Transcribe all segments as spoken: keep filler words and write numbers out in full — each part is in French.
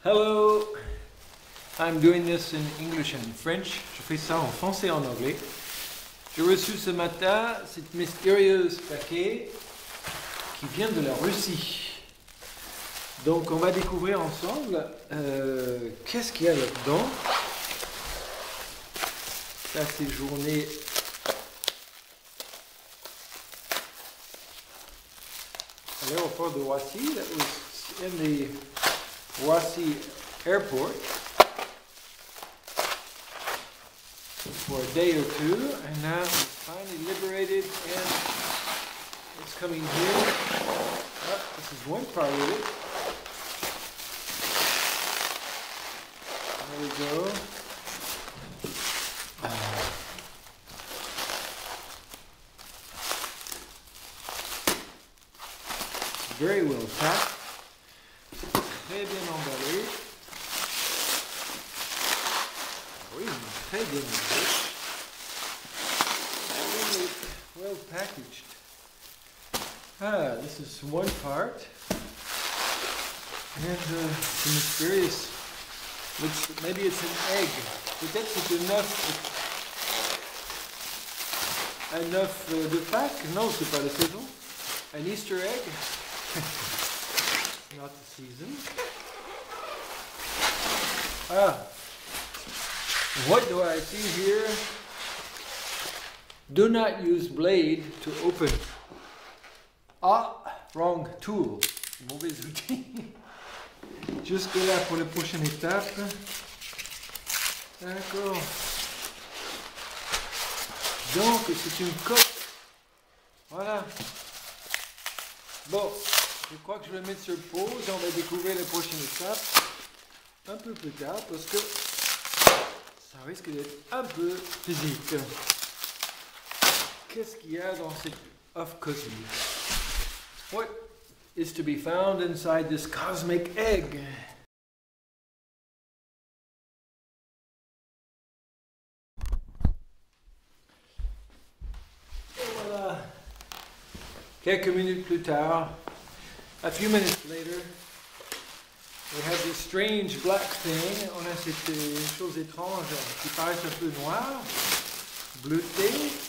Hello, I'm doing this in English and French. Je fais ça en français et en anglais. J'ai reçu ce matin cette mystérieuse paquet qui vient de la Russie. Donc on va découvrir ensemble euh, qu'est-ce qu'il y a là-dedans. Ça c'est journée à l'aéroport de Roissy. That was in the Roissy airport for a day or two, and now it's finally liberated and it's coming here. Oh, this is one part of it. There we go. Uh, very well packed. Très bien emballé. Oui, très bien emballé. Really well packaged. Ah, this is one part. And uh, some mysterious, which maybe it's an egg. Peut-être c'est enough, enough uh, de Pâques. Non, c'est pas la saison. An Easter egg. Not the season. Ah, what do I see here? Do not use blade to open. Ah, wrong tool. Mauvais outil. Jusque là pour la prochaine étape. D'accord. Donc c'est une coque. Voilà. Bon. Je crois que je vais le mettre sur pause et on va découvrir la prochaine étape un peu plus tard parce que ça risque d'être un peu physique. Qu'est-ce qu'il y a dans cette œuf cosmique? What is to be found inside this cosmic egg? Et voilà. Quelques minutes plus tard. A few minutes later, we have this strange black thing. On a cette chose étrange qui paraît un peu noire, bleutée,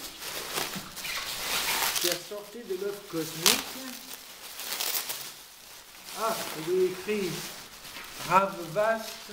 qui a sorti de l'œuf cosmique. Ah, il est écrit Rave vaste,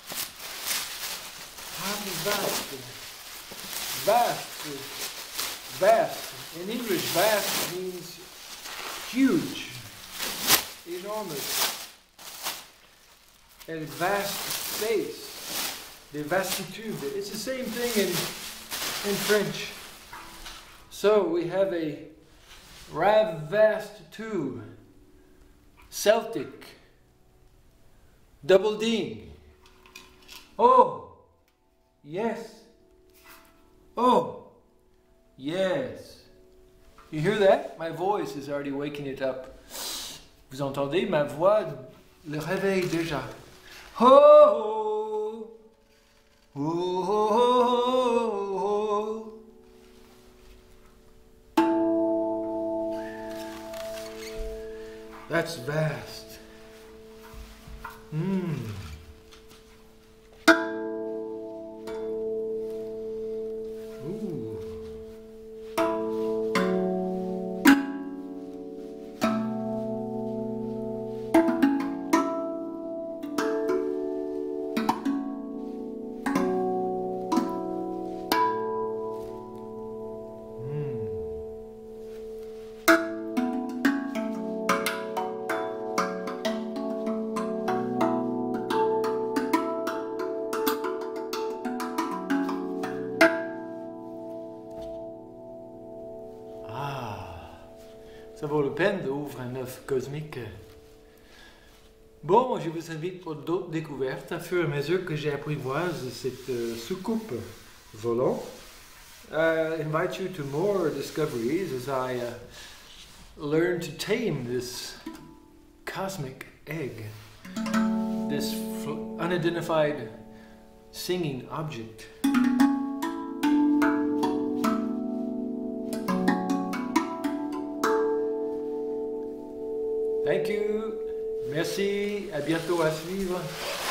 Rave vaste, vaste, vast. In English, vast means huge. Enormous and vast space, the vastitude. It's the same thing in in French. So we have a Rave vaste tube, Celtic, double ding. Oh, yes. Oh, yes. You hear that? My voice is already waking it up. Vous entendez ma voix le réveille déjà. Oh, oh, oh, oh, oh. That's vast. Hmm. Ça vaut la peine d'ouvrir un œuf cosmique. Bon, je vous invite pour d'autres découvertes à fur et à mesure que j'apprivoise cette uh, soucoupe volant. I invite you to more discoveries as I uh, learn to tame this cosmic egg, this unidentified singing object. Thank you. Merci. À bientôt à suivre.